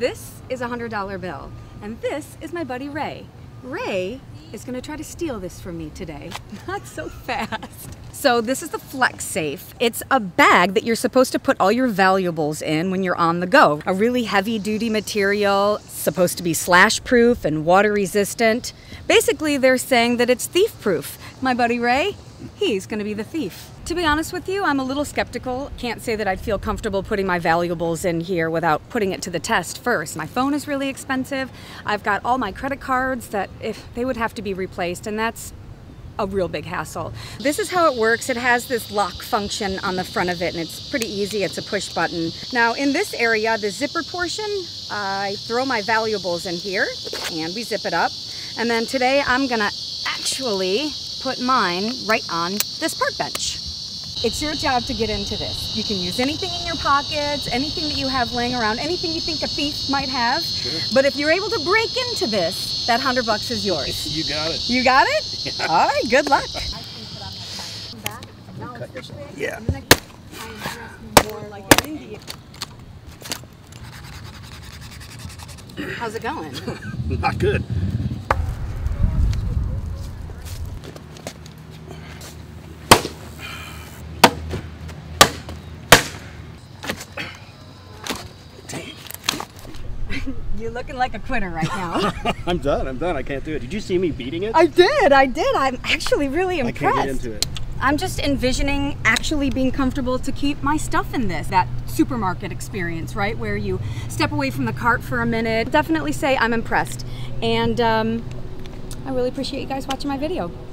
This is a $100 bill, and this is my buddy Ray. Ray is gonna try to steal this from me today. Not so fast. So this is the FlexSafe. It's a bag that you're supposed to put all your valuables in when you're on the go. A really heavy duty material, supposed to be slash proof and water resistant. Basically, they're saying that it's thief proof. My buddy Ray, he's gonna be the thief. To be honest with you, I'm a little skeptical. Can't say that I'd feel comfortable putting my valuables in here without putting it to the test first. My phone is really expensive. I've got all my credit cards that if they would have to be replaced, and that's a real big hassle. This is how it works. It has this lock function on the front of it, and it's pretty easy. It's a push button. Now in this area, the zipper portion, I throw my valuables in here and we zip it up. And then today I'm gonna actually put mine right on this park bench. It's your job to get into this. You can use anything in your pockets, anything that you have laying around, anything you think a thief might have. Sure. But if you're able to break into this, that $100 is yours. You got it. You got it? Yeah. All right, good luck. Yeah. How's it going? Not good. You're looking like a quitter right now. I'm done. I can't do it. Did you see me beating it? I did. I'm actually really impressed. I can't get into it. I'm just envisioning actually being comfortable to keep my stuff in this. That supermarket experience, right? Where you step away from the cart for a minute. Definitely say I'm impressed. And I really appreciate you guys watching my video.